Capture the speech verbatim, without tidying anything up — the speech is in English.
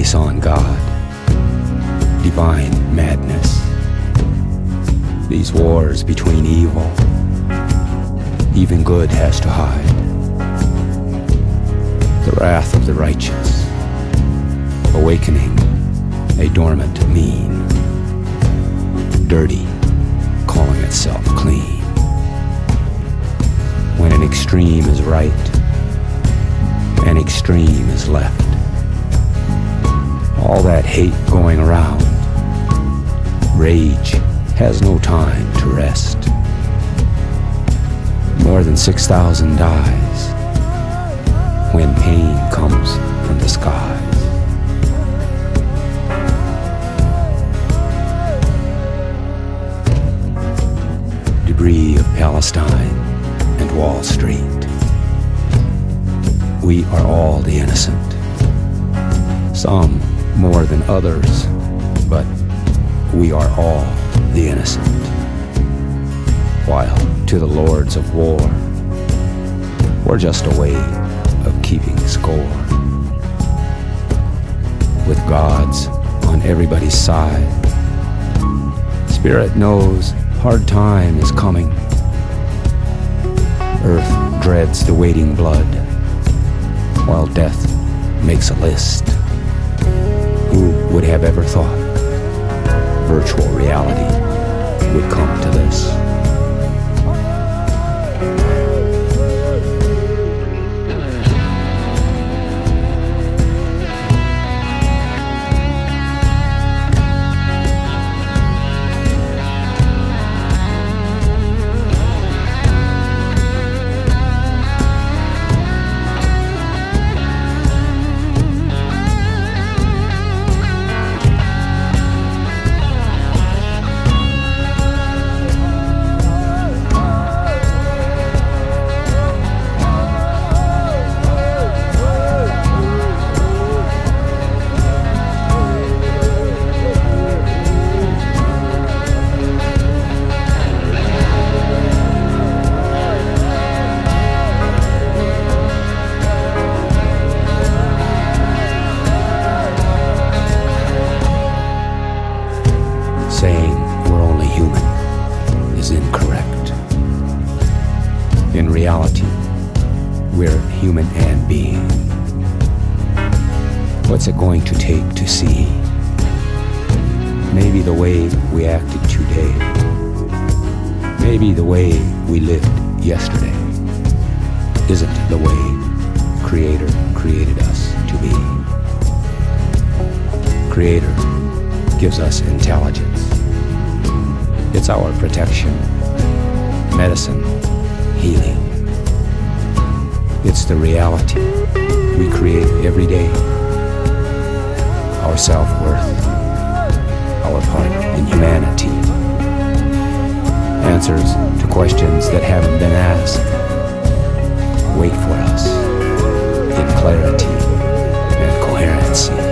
race on God, divine madness. These wars between evil, even good has to hide. The wrath of the righteous, awakening a dormant mean, dirty, calling itself clean. When an extreme is right, an extreme is left. All that hate going around, rage has no time to rest. More than six thousand dies when pain comes from the skies. Debris of Palestine and Wall Street. We are all the innocent, some more than others, but we are all the innocent. While to the lords of war, we're just a way of keeping score. With gods on everybody's side, Spirit knows hard time is coming. Earth dreads the waiting blood, while death makes a list. Who would have ever thought virtual reality would come to this? Saying we're only human is incorrect. In reality, we're human and being. What's it going to take to see? Maybe the way we acted today, maybe the way we lived yesterday isn't the way Creator created us to be. Creator gives us intelligence. It's our protection, medicine, healing. It's the reality we create every day. Our self-worth, our part in humanity. Answers to questions that haven't been asked wait for us in clarity and coherency.